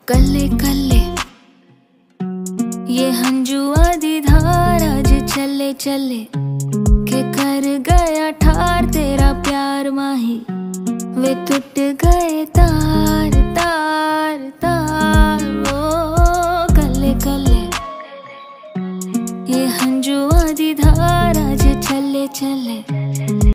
कल्ले कल्ले ये हंजुआ दी धार आज चले चले के कर गया ठार तेरा प्यार माही वे टूट गए तार तार तार। ओ कल्ले कल्ले ये हंजुआ दी धार आज चले चले